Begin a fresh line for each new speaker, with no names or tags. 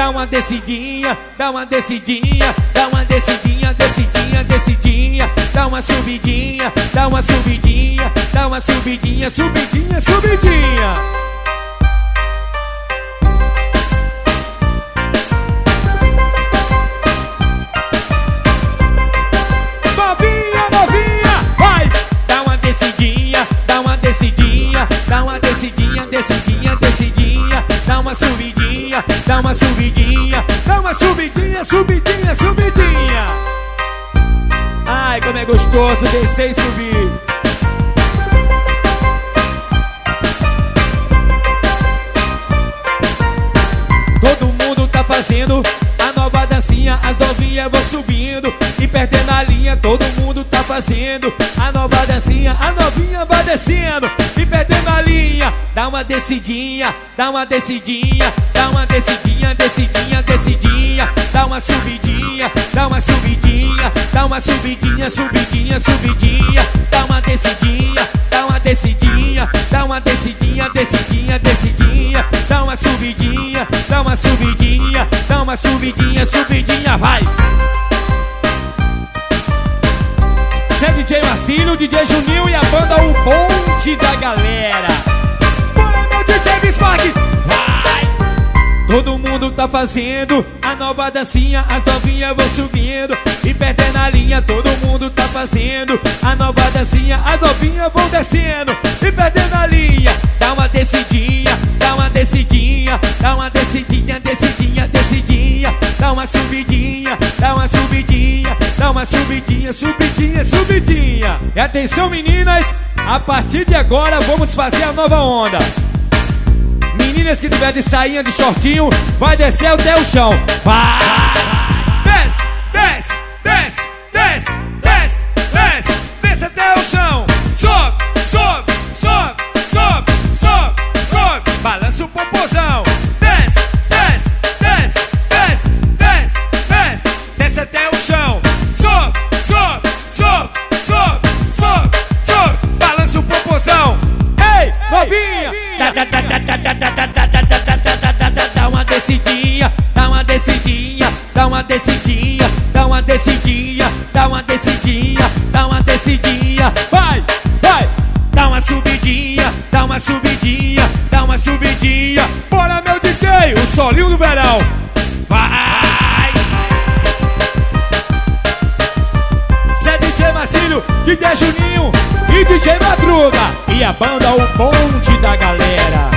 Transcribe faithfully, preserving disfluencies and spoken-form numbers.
dá uma descidinha, dá uma descidinha, dá uma descidinha, descidinha, descidinha, dá uma subidinha, dá uma subidinha, dá uma subidinha, subidinha, subidinha. Novinha, novinha, vai! Dá uma descidinha, dá uma descidinha, dá uma descidinha, descidinha, descidinha, dá uma subidinha, dá uma subidinha, dá uma subidinha, subidinha, subidinha. Ai, como é gostoso descer e subir. Todo mundo tá fazendo a nova dancinha, as novinhas vão subindo e perdendo a linha. Todo mundo tá fazendo a nova dancinha, a novinha vai descendo e perdendo a linha. Dá uma descidinha, dá uma descidinha, dá uma descidinha, descidinha, descidinha, dá uma subidinha, dá uma subidinha, dá uma subidinha, subidinha, subidinha, dá uma descidinha, dá uma descidinha, dá uma descidinha, descidinha, descidinha, dá uma subidinha, dá uma subidinha, dá uma subidinha, subidinha, vai! Zé D J Marcinho, D J Juninho e a banda O Bonde da Galera. Bora, meu D J Bismarck, vai! Todo mundo tá fazendo a nova dancinha, as novinhas vão subindo e perdendo a linha. Todo mundo tá fazendo a nova dancinha, as novinhas vão descendo e perdendo a linha. Dá uma descidinha, dá uma descidinha, dá uma descidinha, descidinha, descidinha, dá uma subidinha, dá uma subidinha, dá uma subidinha, subidinha, subidinha. E atenção, meninas, a partir de agora vamos fazer a nova onda. Meninas que tiver de sainha, de shortinho, vai descer até o chão. Vai! Desce, desce, desce, desce, desce, desce, desce até o chão. Sobe, sobe, sobe, sobe, sobe, sobe, balança o popozão. Desce, desce, desce, desce, desce, desce, desce até o chão. Sobe, sobe, sobe, sobe, sobe, sobe, balança o popozão. Ei, novinha! Dá, dá, dá, dá, dá, dá, dá, dá, dá, dá, dá, dá, dá uma descidinha, dá uma descidinha, dá uma descidinha, dá uma descidinha, dá uma descidinha, dá uma descidinha, vai, vai, dá uma subidinha, dá uma subidinha, dá uma subidinha. Bora, meu D J, o solinho do verão, vai! Zé D J Marcinho, D J Juninho e D J Madruga e a banda O Bonde da Galera.